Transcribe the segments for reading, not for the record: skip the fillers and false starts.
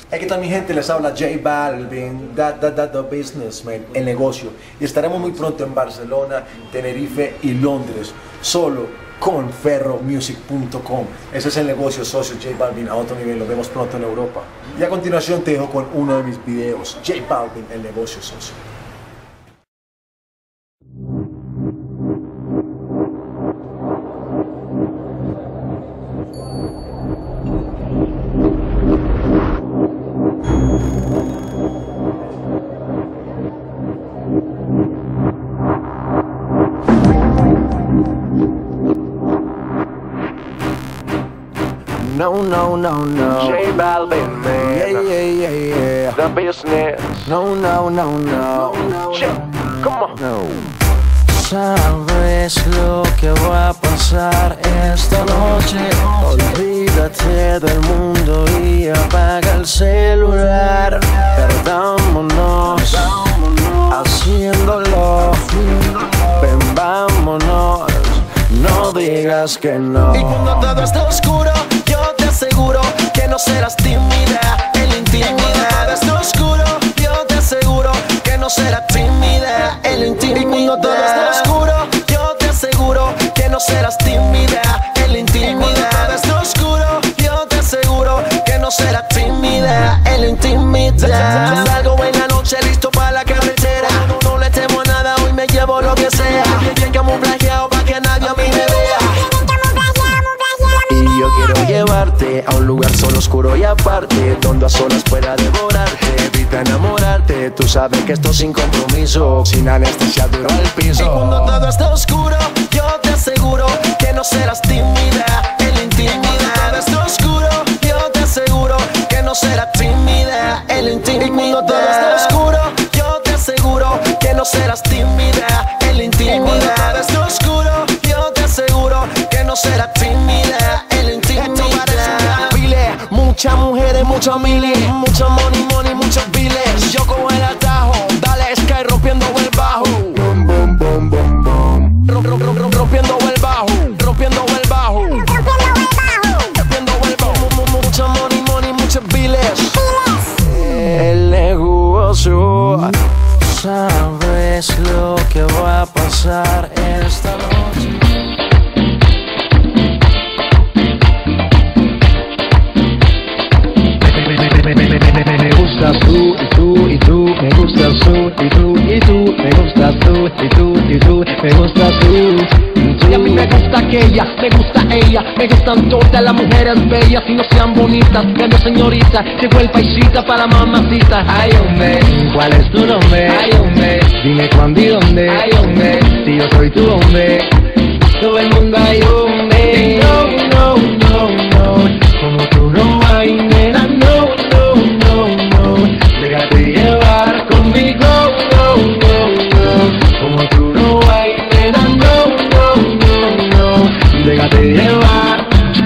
Aquí está mi gente, les habla J Balvin, the businessman, el negocio. Y estaremos muy pronto en Barcelona, Tenerife y Londres, solo con ferromusic.com. Ese es el negocio, socio. J Balvin a otro nivel, lo vemos pronto en Europa. Y a continuación te dejo con uno de mis videos, J Balvin, el negocio, socio. No, no, no, no. J Balvin, man. Yeah. The business. No, no, no, no. Come on. No. ¿Sabes lo que va a pasar esta noche? Olvídate del mundo y apaga el celular. Perdámonos haciéndolo. Ven, vámonos. No digas que no. Y cuando todo esté oscuro, yo te aseguro que no serás tímida en la intimidad. Y cuando todo esté oscuro, yo te aseguro que no serás tímida en la intimidad. Y cuando todo esté oscuro, yo te aseguro que no serás tímida en la intimidad. Y cuando todo esté oscuro, yo te aseguro que no serás tímida en la intimidad. Salgo en la noche listo para la carretera. No le temo a nada, hoy me llevo lo que sea. Bien camuflajeado para que nadie a mí me vea. Y yo quiero llevarte a un lugar solo, oscuro y aparte, donde a solas pueda devorarte, evita enamorarte. Tú sabes que esto sin compromiso, sin anestesia duro al piso. Y cuando todo esté oscuro, yo te aseguro que no serás tímida en la intimidad. Y cuando todo esté oscuro, yo te aseguro que no serás tímida en la intimidad. Y cuando todo esté oscuro, yo te aseguro que no serás tímida en la intimidad. Y cuando todo esté oscuro, yo te aseguro que no serás tímida en la intimidad. Muchas mujeres, muchos miles, mucho money, muchos biles. Yo cojo el atajo, dale Sky rompiendo el bajo. Boom, boom, boom, boom, boom. Rompiendo el bajo, rompiendo el bajo. Rompiendo el bajo. Mucho money, muchos biles. El negocio. ¿Sabes lo que va a pasar esta noche? Me gustas tú, y tú, y tú, me gustas tú, y tú, y tú, me gustas tú, y tú, y tú, me gustas tú. Y a mí me gusta aquella, me gusta ella, me gustan todas las mujeres bellas, y no sean bonitas, grandes señoritas, llegó el paisita para la mamacita. Ay, hombre, ¿cuál es tu nombre? Ay, hombre, dime cuándo y dónde. Ay, hombre, si yo soy tu hombre, todo el mundo hay hombre. No, no, no, no, como tú no hay, nena, no, no, no, no, déjate llevar conmigo, no, no, no, como tú no hay, nena, no, no, no, no, déjate llevar.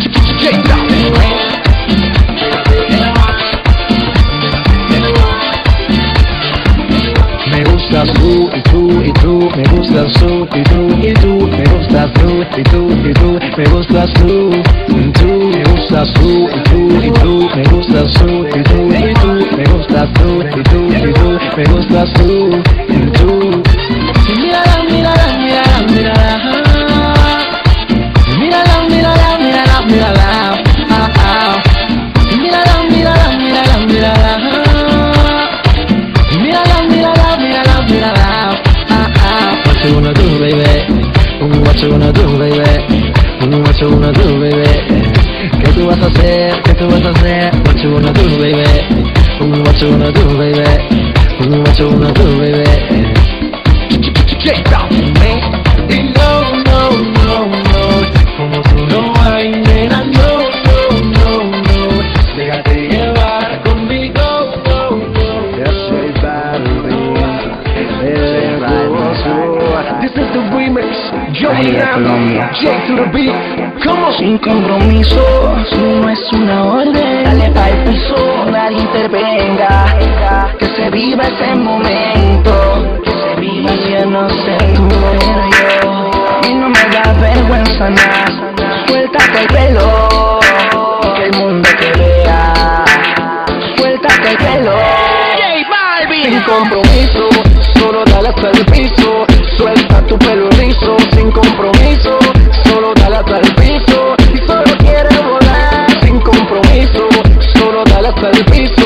Me gustas tú, y tú, y tú, me gustas tú, y tú, y tú, me gustas tú, y tú, y tú, me gustas tú, me gustas tú, y tú, y tú, me gustas tú, y tú, y tú, me gustas tú, y tú, y tú, me gustas tú, y tú. Mírala, mírala, mírala, mírala. Mírala, mírala, mírala, mírala. Ah, ah. Mírala, mírala, mírala, mírala. Mírala, mírala, mírala, mírala. Ah, ah. What you wanna do, baby? What you wanna do, baby? What you wanna do, baby? ¿Qué tú vas a hacer? ¿Qué tú vas a hacer? What you wanna do, baby? What you wanna do, baby? What you wanna do, baby? Y no, no, no, no, como tú no hay, nena, no, no, no, no, déjate llevar conmigo, no, no, Yo soy Balvin, el negocio. This is the remix. Joey Ahí de Colombia. J to the beat. Come on. Sin compromiso, no es una orden. Dale al piso, nadie intervenga. Que se viva ese momento. Que se viva, yo no sé tú, pero yo. Y no me da vergüenza nada. Suéltate el pelo, que el mundo te vea. Suéltate compromiso, solo dale hasta el piso. Suelta tu pelo rizo, sin compromiso, solo dale hasta el piso. Y solo quiere volar, sin compromiso, solo dale hasta el piso.